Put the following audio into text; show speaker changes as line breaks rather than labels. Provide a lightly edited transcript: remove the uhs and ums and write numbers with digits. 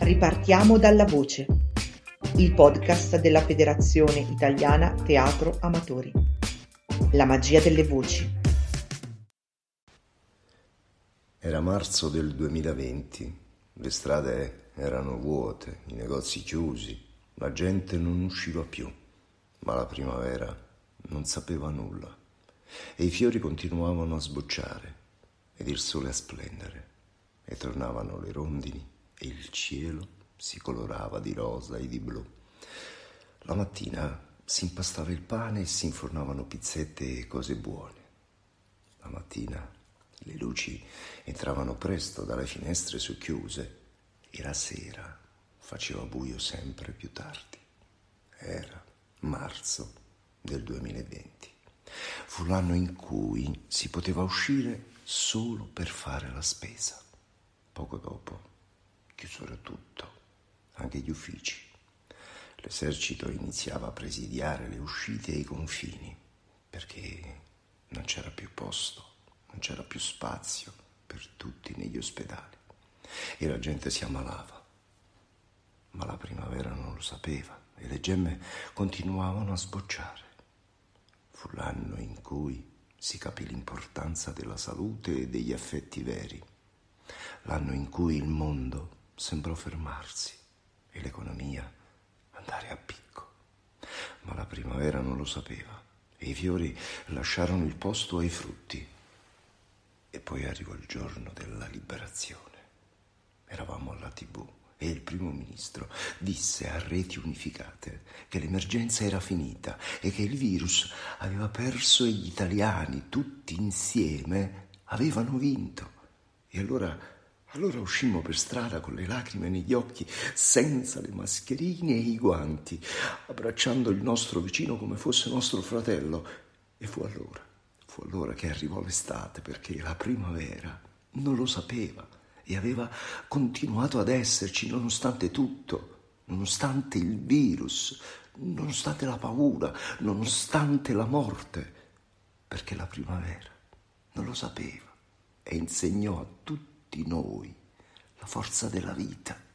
Ripartiamo dalla voce, il podcast della Federazione Italiana Teatro Amatori. La magia delle voci.
Era marzo del 2020, le strade erano vuote, i negozi chiusi, la gente non usciva più, ma la primavera non sapeva nulla e i fiori continuavano a sbocciare ed il sole a splendere e tornavano le rondini e il cielo si colorava di rosa e di blu. La mattina si impastava il pane e si infornavano pizzette e cose buone. La mattina le luci entravano presto dalle finestre socchiuse e la sera faceva buio sempre più tardi. Era marzo del 2020. Fu l'anno in cui si poteva uscire solo per fare la spesa. Poco dopo chiusero tutto, anche gli uffici. L'esercito iniziava a presidiare le uscite e i confini, perché non c'era più posto, non c'era più spazio per tutti negli ospedali. E la gente si ammalava. Ma la primavera non lo sapeva e le gemme continuavano a sbocciare. Fu l'anno in cui si capì l'importanza della salute e degli affetti veri. L'anno in cui il mondo sembrò fermarsi e l'economia andare a picco. Ma la primavera non lo sapeva e i fiori lasciarono il posto ai frutti. E poi arrivò il giorno della liberazione. Eravamo alla TV e il primo ministro disse a reti unificate che l'emergenza era finita e che il virus aveva perso e gli italiani tutti insieme avevano vinto. E allora uscimmo per strada con le lacrime negli occhi, senza le mascherine e i guanti, abbracciando il nostro vicino come fosse nostro fratello. E fu allora che arrivò l'estate, perché la primavera non lo sapeva e aveva continuato ad esserci nonostante tutto, nonostante il virus, nonostante la paura, nonostante la morte, perché la primavera non lo sapeva e insegnò a tutti noi la forza della vita.